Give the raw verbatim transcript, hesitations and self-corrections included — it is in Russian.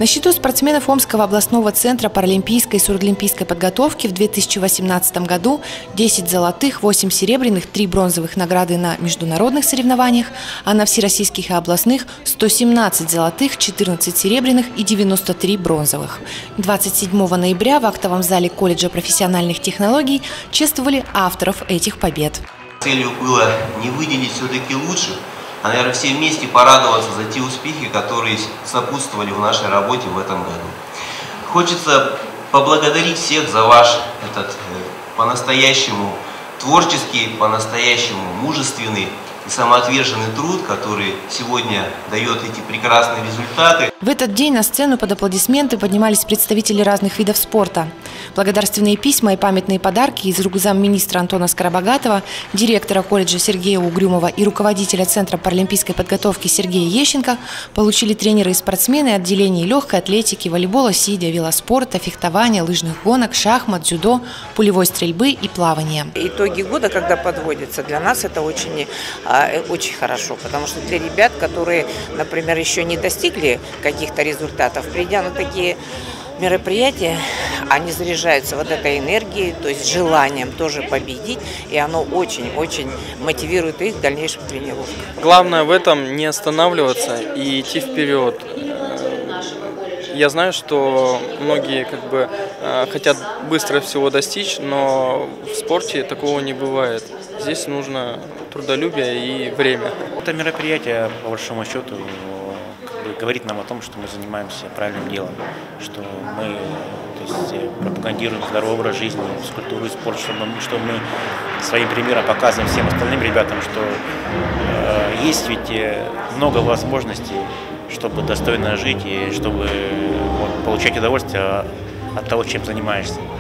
На счету спортсменов Омского областного центра паралимпийской и сурдолимпийской подготовки в две тысячи восемнадцатом году десять золотых, восемь серебряных, три бронзовых награды на международных соревнованиях, а на всероссийских и областных сто семнадцать золотых, четырнадцать серебряных и девяносто три бронзовых. двадцать седьмого ноября в актовом зале колледжа профессиональных технологий чествовали авторов этих побед. Целью было не выделить все-таки лучших, а, наверное, все вместе порадоваться за те успехи, которые сопутствовали в нашей работе в этом году. Хочется поблагодарить всех за ваш этот э, по-настоящему творческий, по-настоящему мужественный и самоотверженный труд, который сегодня дает эти прекрасные результаты. В этот день на сцену под аплодисменты поднимались представители разных видов спорта. Благодарственные письма и памятные подарки из рук замминистра Антона Скоробогатова, директора колледжа Сергея Угрюмова и руководителя Центра паралимпийской подготовки Сергея Ещенко получили тренеры и спортсмены отделений легкой атлетики, волейбола, сидя, велоспорта, фехтования, лыжных гонок, шахмат, дзюдо, пулевой стрельбы и плавания. Итоги года, когда подводятся, для нас это очень, очень хорошо, потому что для ребят, которые, например, еще не достигли каких-то результатов, придя на такие мероприятия, они заряжаются вот этой энергией, то есть желанием тоже победить, и оно очень-очень мотивирует их в дальнейшем тренировках. Главное в этом не останавливаться и идти вперед. Я знаю, что многие как бы хотят быстро всего достичь, но в спорте такого не бывает. Здесь нужно трудолюбие и время. Это мероприятие, по большому счету, говорит нам о том, что мы занимаемся правильным делом, что мы, то есть, пропагандируем здоровый образ жизни, физкультуру и спорт, что мы, что мы своим примером показываем всем остальным ребятам, что э, есть ведь много возможностей, чтобы достойно жить и чтобы вот, получать удовольствие от того, чем занимаешься.